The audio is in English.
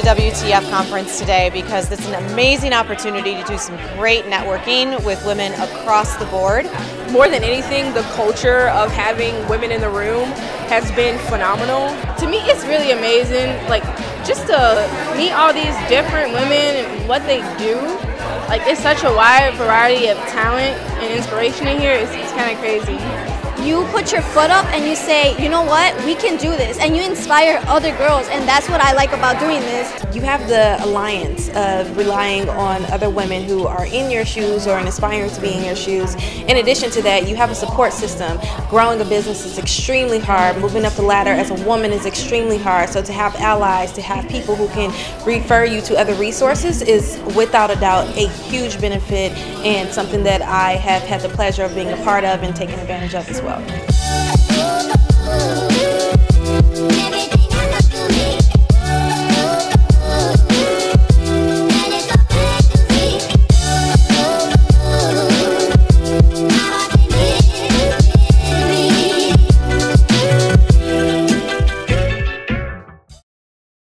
WTF conference today because it's an amazing opportunity to do some great networking with women across the board. More than anything, the culture of having women in the room has been phenomenal. To me, it's really amazing, like, just to meet all these different women and what they do. Like, it's such a wide variety of talent and inspiration in here. It's kind of crazy. You put your foot up and you say, you know what, we can do this, and you inspire other girls, and that's what I like about doing this. You have the alliance of relying on other women who are in your shoes or aspiring to be in your shoes. In addition to that, you have a support system. Growing a business is extremely hard. Moving up the ladder as a woman is extremely hard. So to have allies, to have people who can refer you to other resources is without a doubt a huge benefit and something that I have had the pleasure of being a part of and taking advantage of as well.